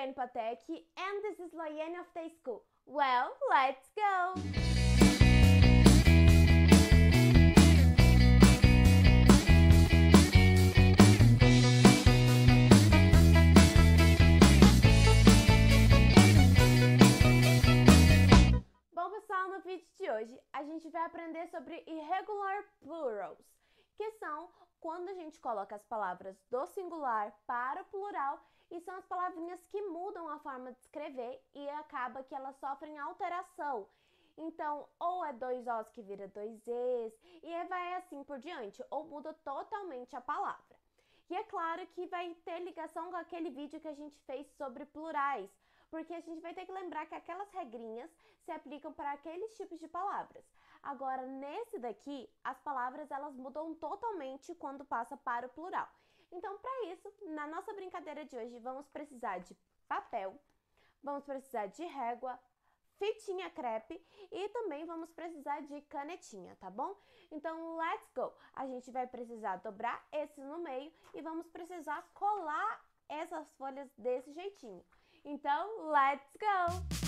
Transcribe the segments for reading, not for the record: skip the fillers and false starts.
Layane Patek and this is Layane of the School. Well, let's go! Bom, pessoal, no vídeo de hoje a gente vai aprender sobre irregular plurals, que são quando a gente coloca as palavras do singular para o plural e são as palavrinhas que mudam a forma de escrever e acaba que elas sofrem alteração. Então, ou é dois Os que vira dois Es e vai assim por diante, ou muda totalmente a palavra. E é claro que vai ter ligação com aquele vídeo que a gente fez sobre plurais, porque a gente vai ter que lembrar que aquelas regrinhas se aplicam para aqueles tipos de palavras. Agora, nesse daqui, as palavras elas mudam totalmente quando passa para o plural. Então, para isso, na nossa brincadeira de hoje, vamos precisar de papel, vamos precisar de régua, fitinha crepe e também vamos precisar de canetinha, tá bom? Então, let's go! A gente vai precisar dobrar esse no meio e vamos precisar colar essas folhas desse jeitinho. Então, let's go!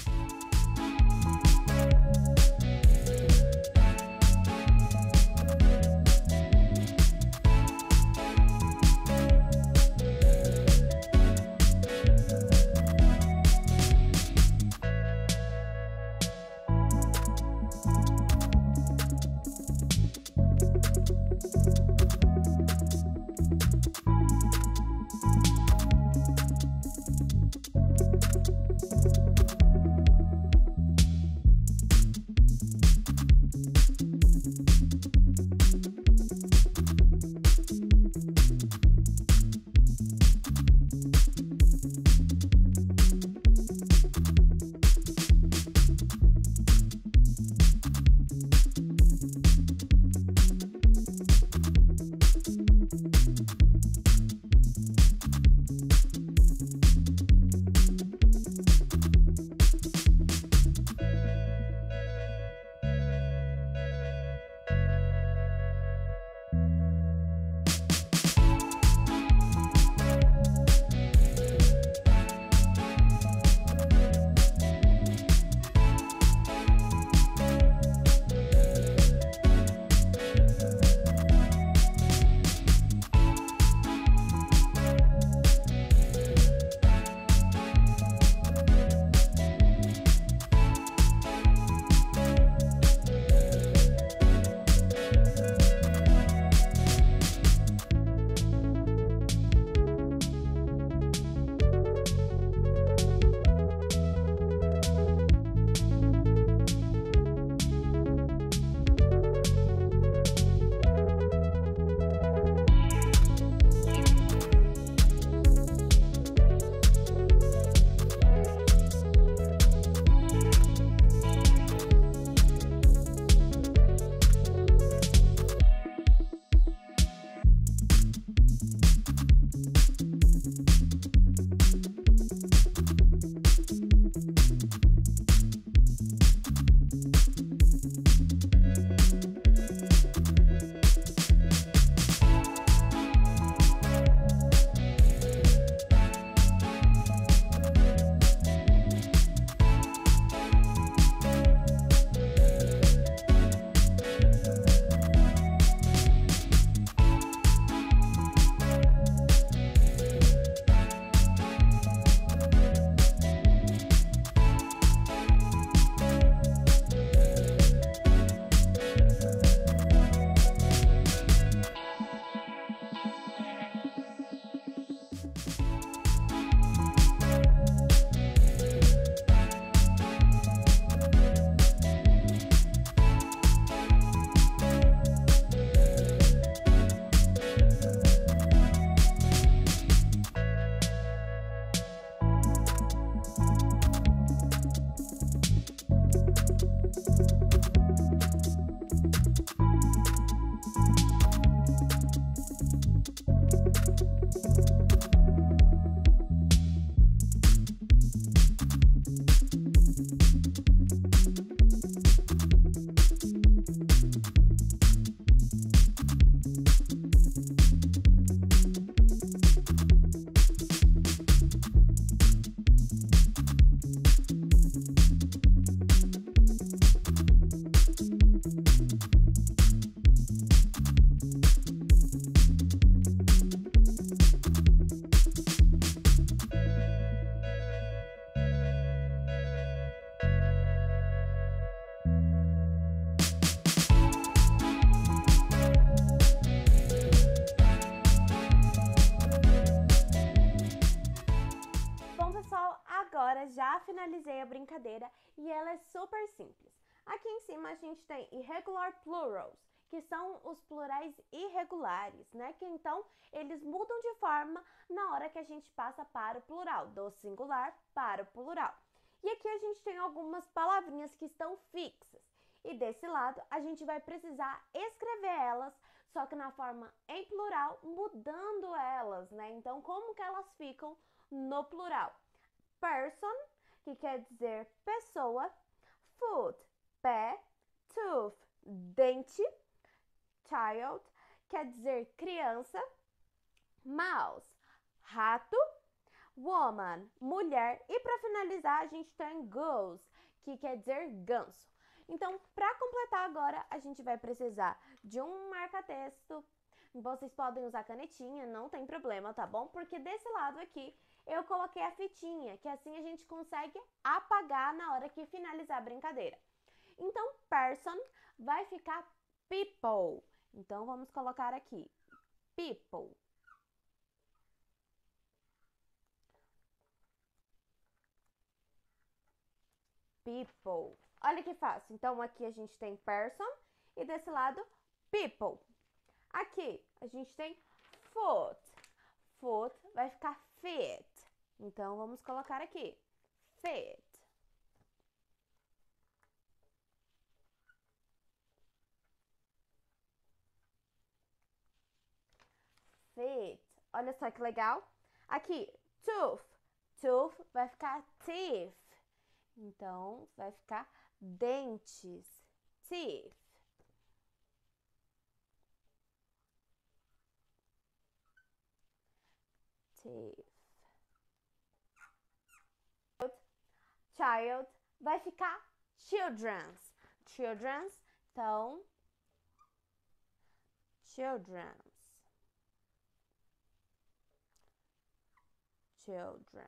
agora já finalizei a brincadeira e ela é super simples. Aqui em cima a gente tem irregular plurals, que são os plurais irregulares, né? Que então eles mudam de forma na hora que a gente passa para o plural, do singular para o plural. E aqui a gente tem algumas palavrinhas que estão fixas. E desse lado a gente vai precisar escrever elas, só que na forma em plural, mudando elas, né? Então, como que elas ficam no plural? Person, que quer dizer pessoa, foot, pé, tooth, dente, child, quer dizer criança, mouse, rato, woman, mulher, e para finalizar a gente tem goose, que quer dizer ganso. Então, para completar agora, a gente vai precisar de um marca-texto. Vocês podem usar canetinha, não tem problema, tá bom? Porque desse lado aqui eu coloquei a fitinha, que assim a gente consegue apagar na hora que finalizar a brincadeira. Então, person vai ficar people. Então, vamos colocar aqui, people. People. Olha que fácil. Então, aqui a gente tem person e desse lado, people. Aqui a gente tem foot. Foot vai ficar feet. Então, vamos colocar aqui, feet. Feet. Olha só que legal. Aqui, tooth. Tooth vai ficar teeth. Então, vai ficar dentes. Teeth. Teeth. Child vai ficar children's. Children's, então, children's. Children.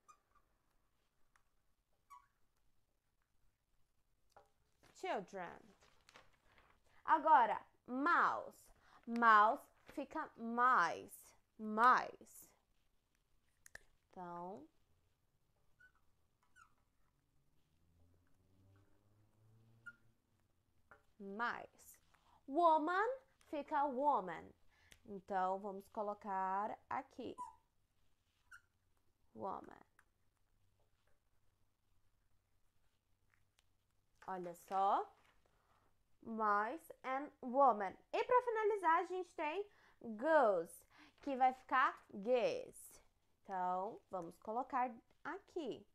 Children. Agora, mouse. Mouse fica mice. Mice. Então, mice. Woman fica woman. Então, vamos colocar aqui, woman. Olha só, mice and woman. E para finalizar, a gente tem goose, que vai ficar geese. Então, vamos colocar aqui.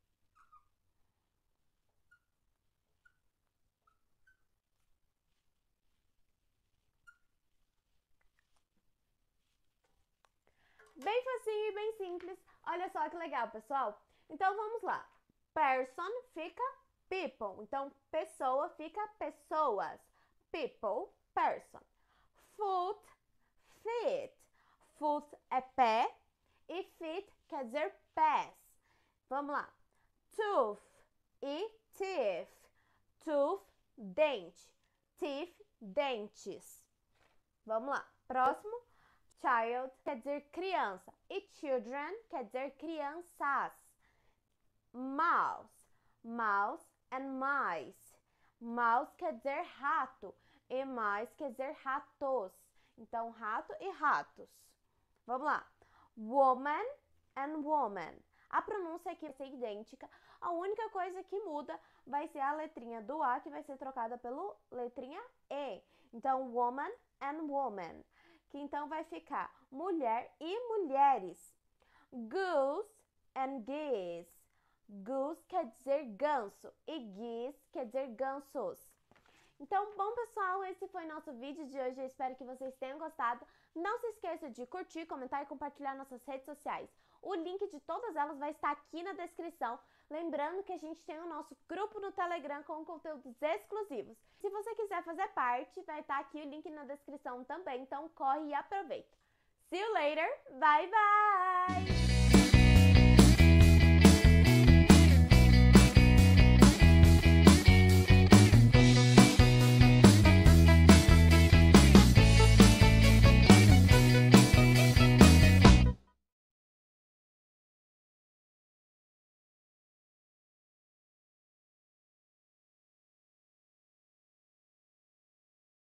Bem facinho e bem simples. Olha só que legal, pessoal. Então, vamos lá. Person fica people. Então, pessoa fica pessoas. People, person. Foot, feet. Foot é pé e feet quer dizer pés. Vamos lá. Tooth e teeth. Tooth, dente. Teeth, dentes. Vamos lá. Próximo. Child quer dizer criança e children quer dizer crianças. Mouse, mouse and mice. Mouse quer dizer rato e mice quer dizer ratos. Então, rato e ratos. Vamos lá. Woman and woman. A pronúncia aqui vai ser idêntica. A única coisa que muda vai ser a letrinha do A, que vai ser trocada pela letrinha E. Então, woman and woman. Que então vai ficar mulher e mulheres. Goose and geese. Goose quer dizer ganso e geese quer dizer gansos. Então, bom pessoal, esse foi nosso vídeo de hoje. Eu espero que vocês tenham gostado. Não se esqueça de curtir, comentar e compartilhar nossas redes sociais. O link de todas elas vai estar aqui na descrição. Lembrando que a gente tem o nosso grupo no Telegram com conteúdos exclusivos. Se você quiser fazer parte, vai estar aqui o link na descrição também. Então corre e aproveita. See you later. Bye, bye!